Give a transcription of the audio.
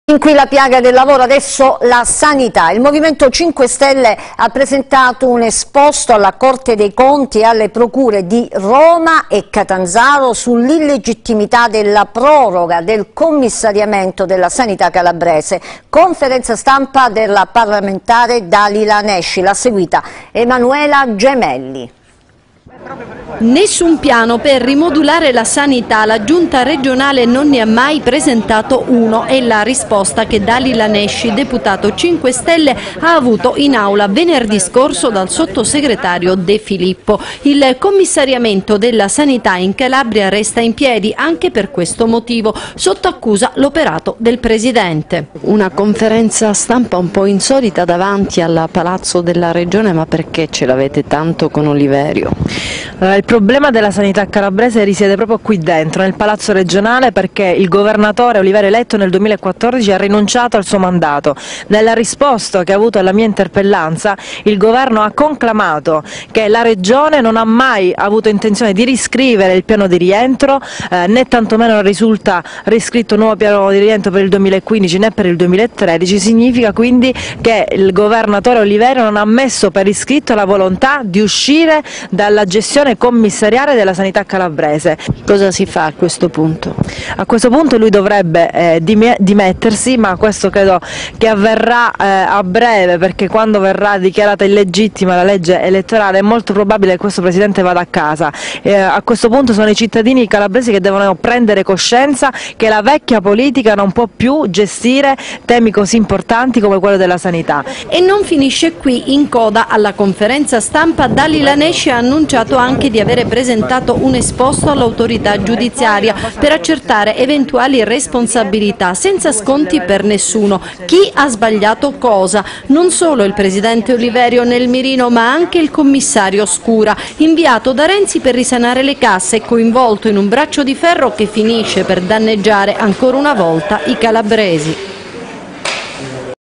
In qui la piaga del lavoro, adesso la sanità. Il Movimento 5 Stelle ha presentato un esposto alla Corte dei Conti e alle procure di Roma e Catanzaro sull'illegittimità della proroga del commissariamento della sanità calabrese. Conferenza stampa della parlamentare Dalila Nesci, l'ha seguita Emanuela Gemelli. Nessun piano per rimodulare la sanità, la giunta regionale non ne ha mai presentato uno, è la risposta che Dalila Nesci, deputato 5 Stelle, ha avuto in aula venerdì scorso dal sottosegretario De Filippo. Il commissariamento della sanità in Calabria resta in piedi anche per questo motivo, sotto accusa l'operato del Presidente. Una conferenza stampa un po' insolita davanti al Palazzo della Regione, ma perché ce l'avete tanto con Oliverio? Il problema della sanità calabrese risiede proprio qui dentro, nel Palazzo regionale, perché il governatore Oliverio eletto nel 2014 ha rinunciato al suo mandato. Nella risposta che ha avuto alla mia interpellanza, il governo ha conclamato che la regione non ha mai avuto intenzione di riscrivere il piano di rientro, né tantomeno risulta riscritto un nuovo piano di rientro per il 2015 né per il 2013. Significa quindi che il governatore Oliverio non ha messo per iscritto la volontà di uscire dalla gestione commissariale della sanità calabrese. Cosa si fa a questo punto? A questo punto lui dovrebbe dimettersi, ma questo credo che avverrà a breve, perché quando verrà dichiarata illegittima la legge elettorale è molto probabile che questo Presidente vada a casa. A questo punto sono i cittadini calabresi che devono prendere coscienza che la vecchia politica non può più gestire temi così importanti come quello della sanità. E non finisce qui. In coda alla conferenza stampa Dalila Nesci ha annunciato anche di avere presentato un esposto all'autorità giudiziaria per accertare eventuali responsabilità, senza sconti per nessuno. Chi ha sbagliato cosa? Non solo il Presidente Oliverio nel mirino, ma anche il commissario Scura, inviato da Renzi per risanare le casse e coinvolto in un braccio di ferro che finisce per danneggiare ancora una volta i calabresi.